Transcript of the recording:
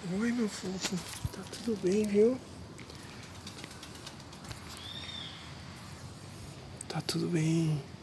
Oi, meu fofo. Tá tudo bem, viu? Tá tudo bem.